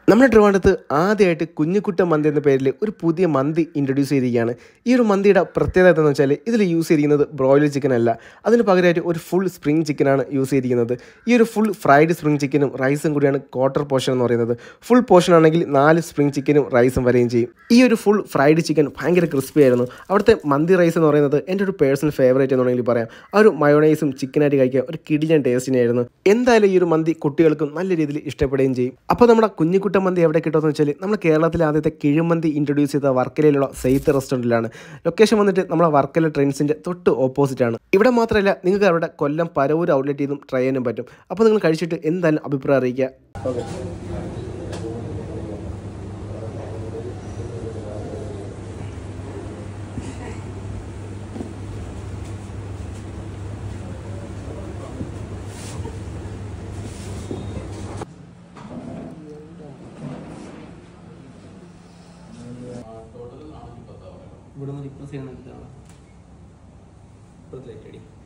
നമ്മുടെ ട്രിവാൻഡ്രത്ത് ആദ്യമായിട്ട് കുഞ്ഞിക്കുട്ടൻ മന്തി എന്ന പേരിൽ ഒരു പുതിയ മന്തി ഇൻട്രൊഡ്യൂസ് ചെയ്തിരിക്കുകയാണ്. ഈ ഒരു മന്തിയുടെ പ്രത്യേകത എന്താണെന്ന് വെച്ചാൽ ഇതിൽ യൂസ് ചെയ്തിരിക്കുന്നത് ബ്രോയിലർ ചിക്കൻ അല്ല, അതിന് പകരമായിട്ട് ഒരു ഫുൾ സ്പ്രിംഗ് ചിക്കനാണ് യൂസ് ചെയ്തിരിക്കുന്നത്. ഈ ഒരു ഫുൾ ഫ്രൈഡ് സ്പ്രിംഗ് ചിക്കനും റൈസും കൂടിയാണ് ക്വാർട്ടർ പോർഷൻ എന്ന് പറയുന്നത്. ഫുൾ പോർഷൻ ആണെങ്കിൽ 4 സ്പ്രിംഗ് ചിക്കനും റൈസും വരെയും ചെയ്യും. ഈ ഒരു ഫുൾ ഫ്രൈഡ് ചിക്കൻ ഭയങ്കര ക്രിസ്പി ആയിരുന്നു. അവിടുത്തെ മന്തി റൈസ് എന്ന് പറയുന്നത് എൻ്റെ ഒരു പേഴ്സണൽ ഫേവറേറ്റ് എന്നുണ്ടെങ്കിൽ പറയാം. ആ ഒരു മയോണൈസും ചിക്കനായിട്ട് കഴിക്കാൻ ഒരു കിടിലൻ ടേസ്റ്റിനായിരുന്നു. എന്തായാലും ഈ ഒരു മന്തി കുട്ടികൾക്കും നല്ല രീതിയിൽ ഇഷ്ടപ്പെടുകയും ചെയ്യും. അപ്പോൾ നമ്മുടെ കുഞ്ഞിക്കുട്ടൻ മന്തി എവിടെ കിട്ടുമെന്ന് വെച്ചാൽ നമ്മൾ കേരളത്തിലെ ആദ്യത്തെ കിഴിമന്തി ഇൻട്രൊഡ്യൂസ് ചെയ്ത വർക്കലയിലുള്ള സെയ്ത്ത് റെസ്റ്റോറൻറ്റിലാണ്. ലൊക്കേഷൻ വന്നിട്ട് നമ്മളെ വർക്കല ട്രെൻഡ്സിൻ്റെ തൊട്ട് ഓപ്പോസിറ്റാണ്. ഇവിടെ മാത്രമല്ല, നിങ്ങൾക്ക് അവിടെ കൊല്ലം പരവൂർ ഔട്ട്ലെറ്റ് ചെയ്തും ട്രൈ ചെയ്യാനും പറ്റും. അപ്പോൾ നിങ്ങൾ കഴിച്ചിട്ട് എന്തായാലും അഭിപ്രായം അറിയിക്കുക. ഓക്കെ. ഇവിടെ നിന്ന് റിക്വസ്റ്റ് ചെയ്യുന്ന